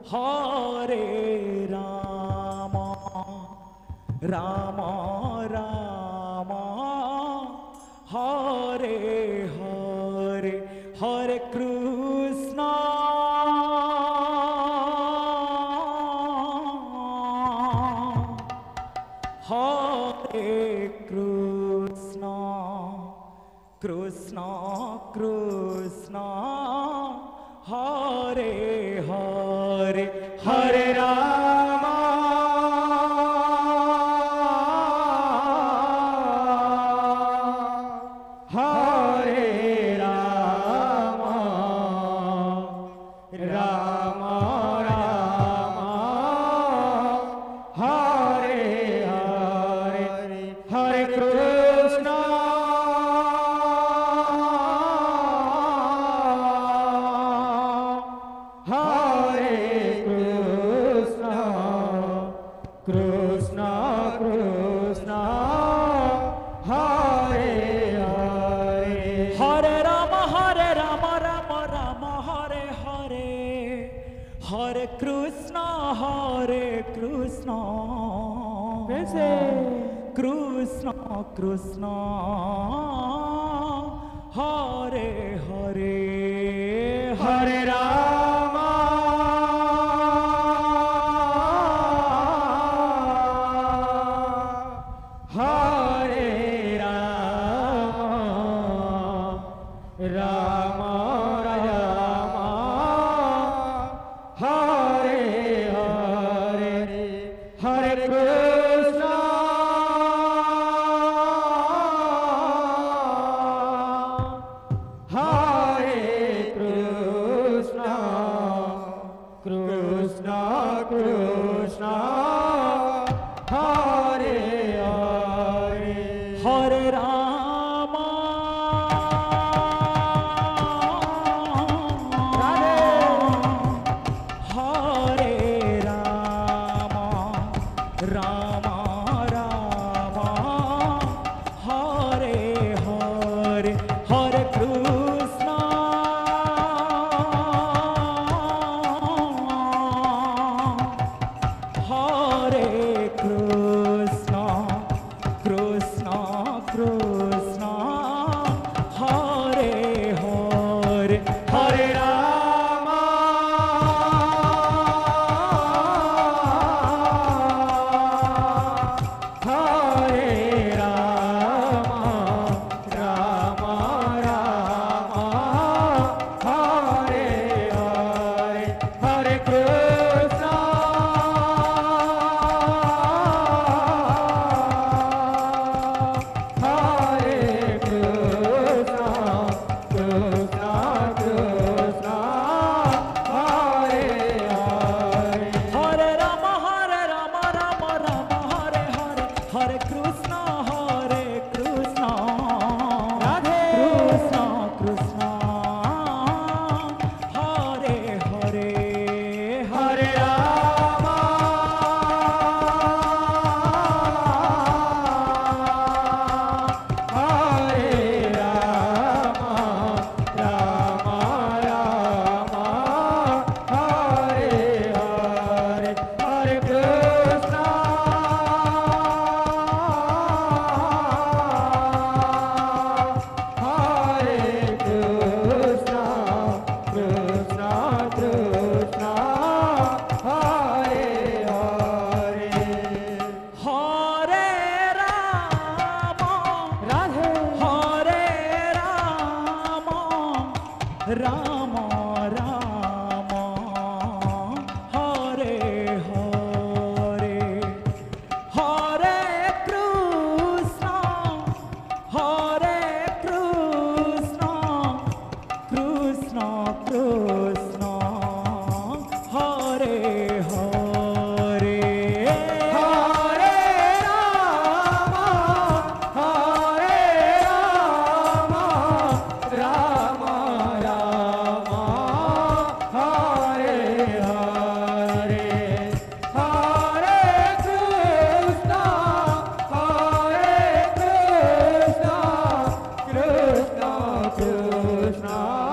हरे राम राम राम हरे हरे हरे कृष्ण हरे कृष्ण कृष्ण कृष्ण हरे हरे हरे राम हरे राम राम राम हरे हरे हरे कृष्ण हरे कृष्ण कृष्ण कृष्ण हरे हरे हरे राम राम राम हरे हरे हरे कृष्ण वैसे कृष्ण कृष्ण हरे हरे हरे राम हरे राम राम राम हरे हरे हरे कृष्ण हरे कृष्ण कृष्ण कृष्ण हरे हरे हरे राम हरे राम राम राम हरे हरे हरे कृष्ण हरे कृष्ण कृष्ण कृष्ण हरे हरे हरे राम हरे राम राम राम हरे हरे हरे कृष्ण हरे कृष्ण कृष्ण कृष्ण हरे हरे हरे राम राम राम हरे हरे हरे कृष्ण राधे कृष्ण कृष्ण हरे हरे हरे राम हरे राम राम राम हरे हरे हरे कृष्ण हरे कृष्ण कृष्ण कृष्ण हरे हरे हरे राम राधे हरे राम राम राम हरे हरे हरे कृष्ण कृष्ण कृष्ण हरे हरे हरे राम राम राम हरे हरे हरे कृष्ण कृष्ण कृष्ण